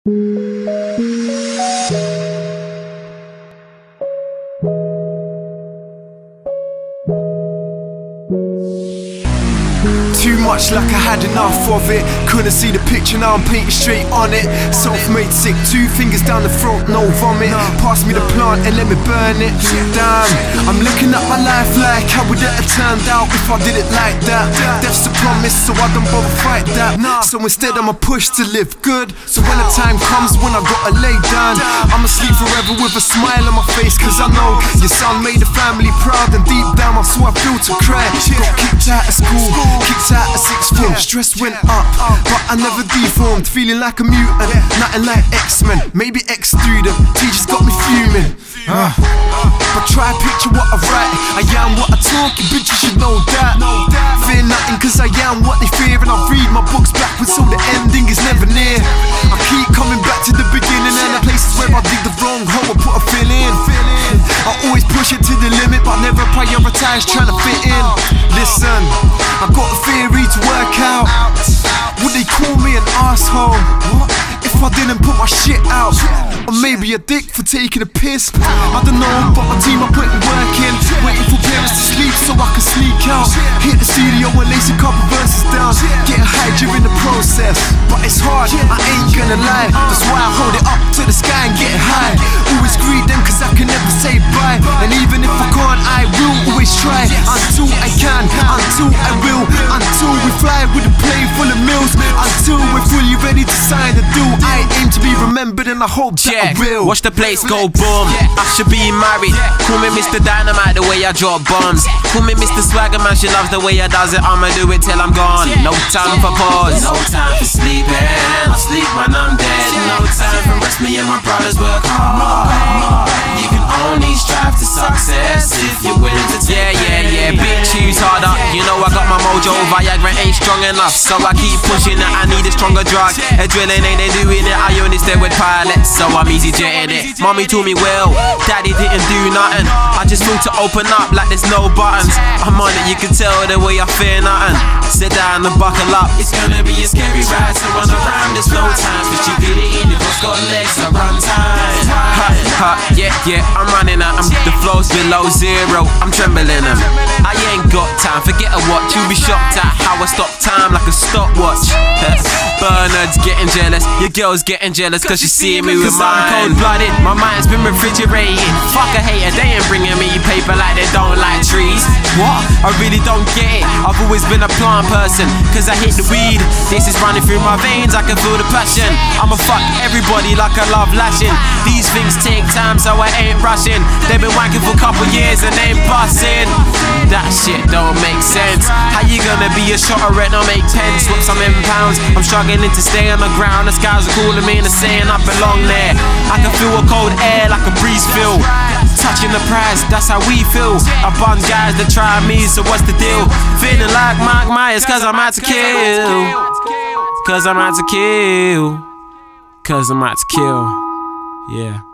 Too much like I had enough of it. Couldn't see the picture, now I'm painting straight on it. Self-made sick, 2 fingers down the throat, no vomit. Pass me the plant and let me burn it. Damn, I'm looking at my life like how would it have turned out if I did it like that. Death's a promise, so I don't bother fight that. So instead I'ma push to live good. So when the time comes when I gotta lay down, I'ma sleep forever with a smile on my face. Cause I know your son made the family proud, and deep down I saw I feel to cry. Got kicked out of school, kicked out of 6th form. Stress went up, but I never deformed. Feeling like a mutant, nothing like X-Men. Maybe X-student, teachers got me fuming. But try to picture what I write. I am what I talk, you bitches should know that. Fear nothing cause I am what they fear. And I read my books backwards so the ending is never near. I keep coming back to the beginning, and the places where I dig the wrong hole I put a fill in. I always push it to the limit, but never prioritize trying to fit in. Listen, I got a theory to work out. Would they call me an asshole if I didn't put my shit out? Or maybe a dick for taking a piss? I don't know, but my team are putting work in. Waiting for parents to sleep so I can sneak out. Hit the studio and lace a couple verses down. Getting high during the process, but it's hard, I ain't gonna lie. That's why I hold it up to the sky and get high. Always greet them cause I can never say bye. And even if I can't, I will always try. Until I can, until I will. Until we fly with a plane full of meals. Until we're fully ready to sign the deal. I aim to be remembered and I hope that I will. Watch the place go boom. I should be married. Call me Mr. Dynamite the way I drop bombs. Call me Mr. Swagger Man, she loves the way I does it. I'ma do it till I'm gone. No time for pause. No time for sleeping, I sleep when I'm dead. No time for rest, me and my brothers work hard. You can only strive to success if you're willing to take big chews harder. You know I got my mojo, Viagra ain't strong enough, so I keep pushing it. I need a stronger drug. Adrenaline ain't they doing it. I only stay with pilots, so I'm easy jetting it. Mommy told me well, daddy didn't do nothing. I just moved to open up like there's no buttons. I'm on it, you can tell the way I fear nothing. Sit down and buckle up. It's gonna be a scary ride to run around. There's no time for stupidity. The boss got legs, I run time. Yeah, I'm running out. The flow's below zero, I'm trembling them. I ain't got time, forget a watch. You'll be shocked at how I stop time like a stopwatch. Bernard's getting jealous, your girl's getting jealous cause she see me with mine. I'm cold-blooded, my mind's been refrigerated. Fuck a hater, they ain't bringing me paper like they don't like trees. What? I really don't get it. I've always been a plant person cause I hit the weed. This is running through my veins, I can feel the passion. I'ma fuck everybody like I love lashing. These things take time so I ain't rushing. They've been wanking for a couple years and they ain't busting. That shit don't make sense. How you gonna be a shot of red, don't make 10 swaps, I'm in pounds. I'm struggling to stay on the ground. The skies are calling me and they're saying I belong there. I can feel a cold air like a breeze feel. Touching the prize, that's how we feel. I bun guys that try me, so what's the deal? Feeling like Mike Myers cause I'm out to kill. Cause I'm out to kill. Cause I'm out to kill. Yeah.